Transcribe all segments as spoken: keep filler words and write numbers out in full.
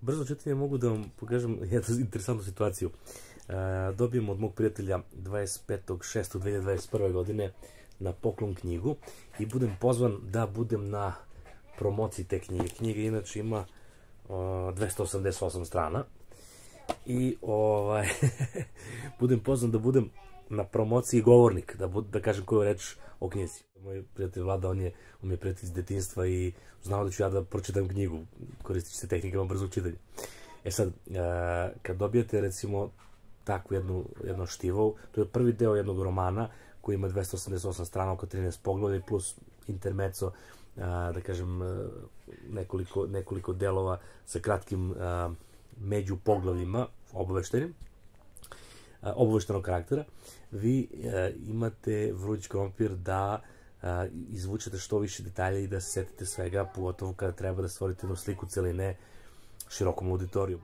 Brzo čitanje mogu da vam pokažem jednu interesantnu situaciju. Dobijem od mog prijatelja dvadeset petog šestog dve hiljade dvadeset prve. godine na poklon knjigu i budem pozvan da budem na promociji te knjige. Knjiga inače ima dvesta osamdeset osam strana i budem pozvan da budem na promociji govornik, da kažem koju reč o knjizi. Moj prijatelj Vlada, on je prijatelj iz detinjstva i znao da ću ja da pročitam knjigu, koristići se tehnikama brzog čitanja. E sad, kad dobijete recimo takvu jedno štivo, to je prvi deo jednog romana koji ima dvesta osamdeset osam strana, oko trinaest poglavlja plus intermeco, da kažem nekoliko delova sa kratkim među poglavljima obaveštenim, obaveštenog karaktera, vi imate vruć krompir da izvučete što više detalja i da se setite svega, pogotovo kada treba da stvorite jednu sliku celine širokom auditoriju.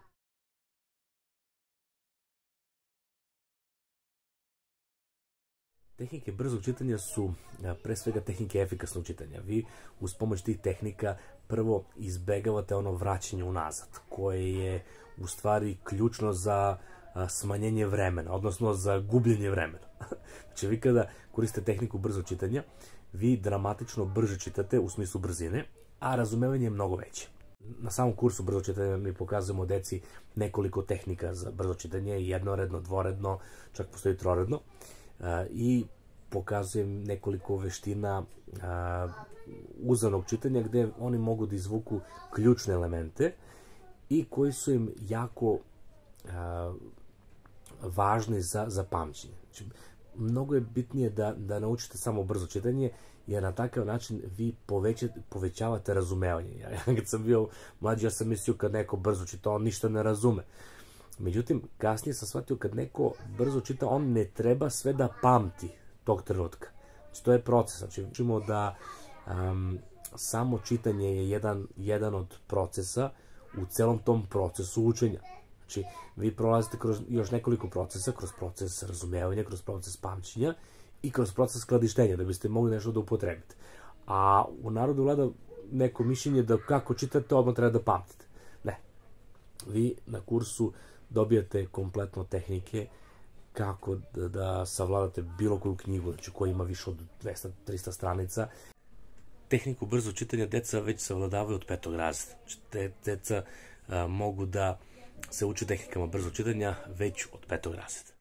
Tehnike brzog čitanja su pre svega tehnike efikasnog čitanja. Vi uz pomoć tih tehnika prvo izbegavate ono vraćanje unazad, koje je u stvari ključno za smanjenje vremena, odnosno za gubljenje vremena. Znači, vi kada koriste tehniku brzog čitanja, vi dramatično brže čitate u smislu brzine, a razumevanje je mnogo veće. Na samom kursu brzo čitanja mi pokazujemo deci nekoliko tehnika za brzo čitanje, jednoredno, dvoredno, čak postoji troredno, i pokazujem nekoliko veština uzanog čitanja gde oni mogu da izvuku ključne elemente i koji su im jako važni za pamćenje. Znači, mnogo je bitnije da naučite samo brzo čitanje, jer na takav način vi povećavate razumevanje. Ja kad sam bio mlađi, ja sam mislio kad neko brzo čita, on ništa ne razume. Međutim, kasnije sam shvatio kad neko brzo čita, on ne treba sve da pamti tog trenutka. Znači, to je proces. Znači, učimo da samo čitanje je jedan od procesa u celom tom procesu učenja. Znači, vi prolazite kroz još nekoliko procesa, kroz proces razumevanja, kroz proces pamćenja i kroz proces skladištenja, da biste mogli nešto da upotrebite. A u narodu vlada neko mišljenje da kako čitate, odmah treba da pamtite. Ne. Vi na kursu dobijate kompletno tehnike kako da savladate bilo koju knjigu, znači koja ima više od dvesta do trista stranica. Tehniku brzo čitanja deca već savladavaju od petog razreda. Znači, deca mogu da se uče tehnikama brzo čitanja već od petog razreda.